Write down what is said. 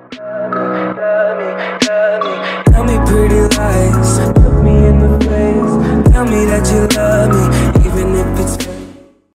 Tell me pretty lies, look me in the face. Tell me that you love me, even if it's fake.